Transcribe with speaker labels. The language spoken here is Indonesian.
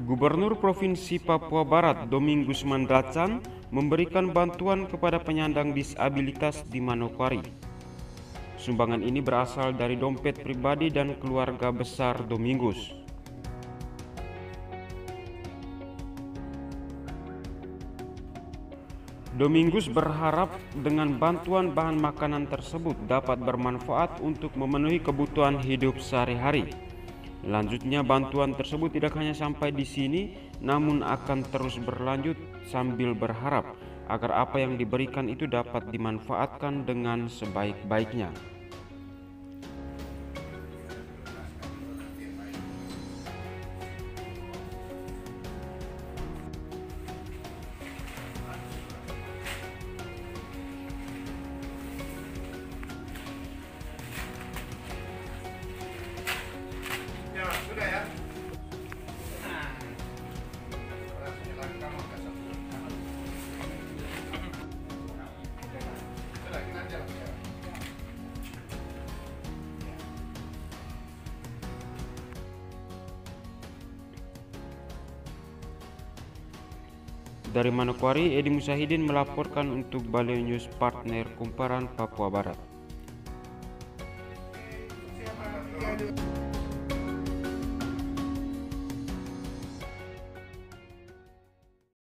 Speaker 1: Gubernur Provinsi Papua Barat Domingus Mandracan memberikan bantuan kepada penyandang disabilitas di Manokwari. Sumbangan ini berasal dari dompet pribadi dan keluarga besar Domingus. Domingus berharap dengan bantuan bahan makanan tersebut dapat bermanfaat untuk memenuhi kebutuhan hidup sehari-hari. Selanjutnya, bantuan tersebut tidak hanya sampai di sini, namun akan terus berlanjut sambil berharap agar apa yang diberikan itu dapat dimanfaatkan dengan sebaik-baiknya.
Speaker 2: Sudah ya.
Speaker 1: Dari Manokwari, Edi Musahidin melaporkan untuk Balai News Partner Kumparan, Papua Barat.